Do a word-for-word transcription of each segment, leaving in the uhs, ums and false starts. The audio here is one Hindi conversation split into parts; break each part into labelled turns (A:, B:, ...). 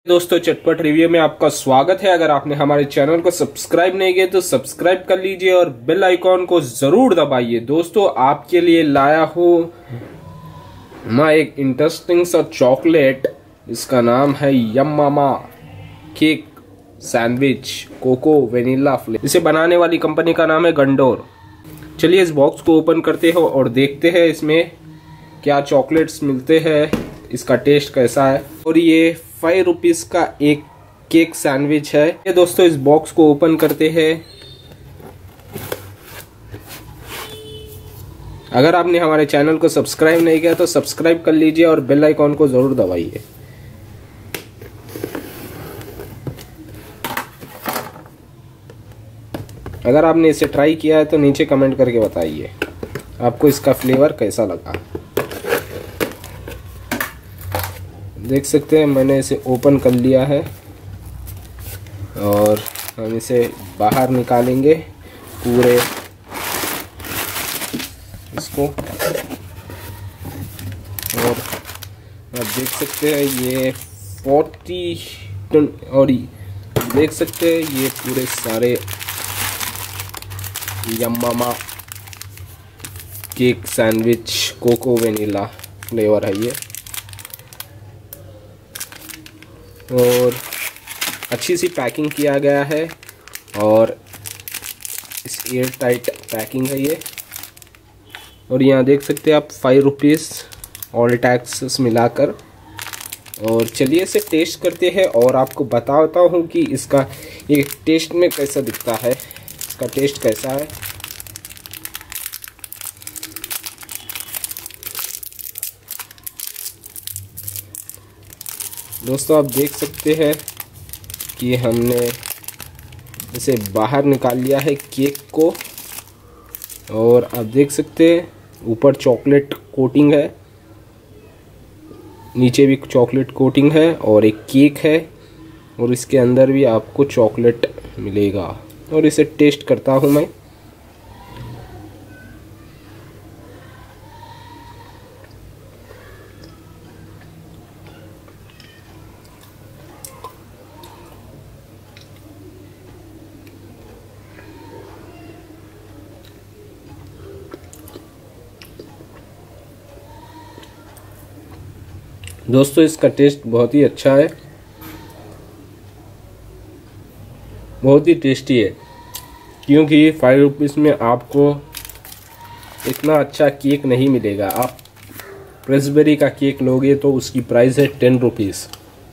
A: दोस्तों, चटपट रिव्यू में आपका स्वागत है। अगर आपने हमारे चैनल को सब्सक्राइब नहीं किया तो सब्सक्राइब कर लीजिए और बेल आइकॉन को जरूर दबाइए। दोस्तों, आपके लिए लाया हूँ मैं एक इंटरेस्टिंग सा चॉकलेट। इसका नाम है Yamama cake sandwich cocoa vanilla flavour. इसे बनाने वाली कंपनी का नाम है गंडोर। चलिए इस बॉक्स को ओपन करते हो और देखते हैं इसमें क्या चॉकलेट्स मिलते हैं, इसका टेस्ट कैसा है। और ये फाइव रुपीज का एक केक सैंडविच है। ये दोस्तों इस बॉक्स को ओपन करते हैं। अगर आपने हमारे चैनल को सब्सक्राइब नहीं किया तो सब्सक्राइब कर लीजिए और बेल आइकॉन को जरूर दबाइए। अगर आपने इसे ट्राई किया है तो नीचे कमेंट करके बताइए आपको इसका फ्लेवर कैसा लगा। देख सकते हैं मैंने इसे ओपन कर लिया है और हम इसे बाहर निकालेंगे पूरे इसको। और आप देख सकते हैं ये फोर्टी और देख सकते हैं ये पूरे सारे यमामा cake sandwich cocoa vanilla flavour है ये। और अच्छी सी पैकिंग किया गया है और इस एयर टाइट पैकिंग है ये। और यहाँ देख सकते हैं आप फाइव रुपीज़ ऑल टैक्सेस मिलाकर। और चलिए इसे टेस्ट करते हैं और आपको बताता हूँ कि इसका ये टेस्ट में कैसा दिखता है, इसका टेस्ट कैसा है। दोस्तों आप देख सकते हैं कि हमने इसे बाहर निकाल लिया है केक को। और आप देख सकते हैं ऊपर चॉकलेट कोटिंग है, नीचे भी चॉकलेट कोटिंग है और एक केक है और इसके अंदर भी आपको चॉकलेट मिलेगा। और इसे टेस्ट करता हूँ मैं। दोस्तों इसका टेस्ट बहुत ही अच्छा है, बहुत ही टेस्टी है। क्योंकि फाइव रुपीज़ में आपको इतना अच्छा केक नहीं मिलेगा। आप रेस्पबेरी का केक लोगे तो उसकी प्राइस है टेन रुपीज़,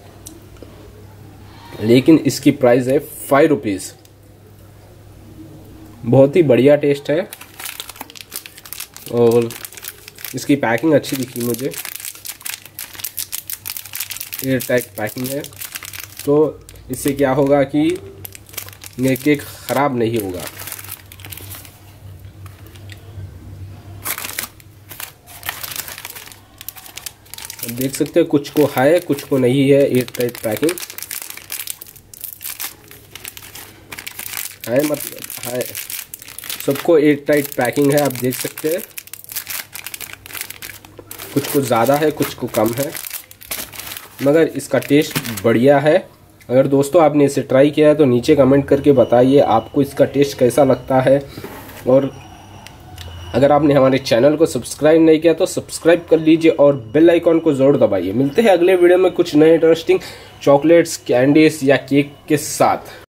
A: लेकिन इसकी प्राइस है फाइव रुपीज़। बहुत ही बढ़िया टेस्ट है और इसकी पैकिंग अच्छी दिखी मुझे, एयर टाइट पैकिंग है। तो इससे क्या होगा कि ये केक ख़राब नहीं होगा। देख सकते हैं कुछ को है कुछ को नहीं है। एयर टाइट पैकिंग है, मतलब है सबको एयर टाइट पैकिंग है। आप देख सकते हैं कुछ को ज़्यादा है कुछ को कम है, मगर इसका टेस्ट बढ़िया है। अगर दोस्तों आपने इसे ट्राई किया है तो नीचे कमेंट करके बताइए आपको इसका टेस्ट कैसा लगता है। और अगर आपने हमारे चैनल को सब्सक्राइब नहीं किया तो सब्सक्राइब कर लीजिए और बेल आइकॉन को जरूर दबाइए। मिलते हैं अगले वीडियो में कुछ नए इंटरेस्टिंग चॉकलेट्स, कैंडीज या केक के साथ।